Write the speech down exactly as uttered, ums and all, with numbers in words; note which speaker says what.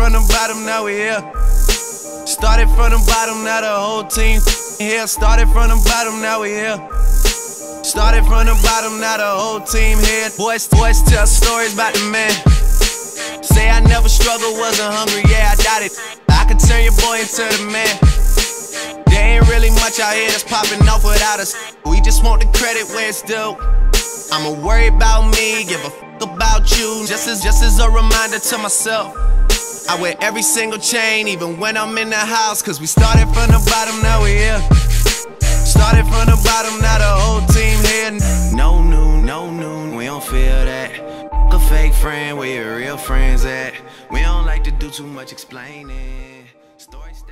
Speaker 1: from the bottom, now we here. Started from the bottom, now the whole team here. Started from the bottom, now we here. Started from the bottom, now the whole team here. Boys, boys tell stories about the man. Say I never struggled, wasn't hungry, yeah, I doubt it. I could turn your boy into the man. There ain't really much out here that's popping off without us. We just want the credit where it's due. I'ma worry about me, give a fuck about you. Just as, just as a reminder to myself, I wear every single chain, even when I'm in the house. Cause we started from the bottom, now we here. Started from the bottom, now the whole team here. No noon, no noon, we don't feel that. Fuck a fake friend, where your real friends at? We don't like to do too much explaining. Stories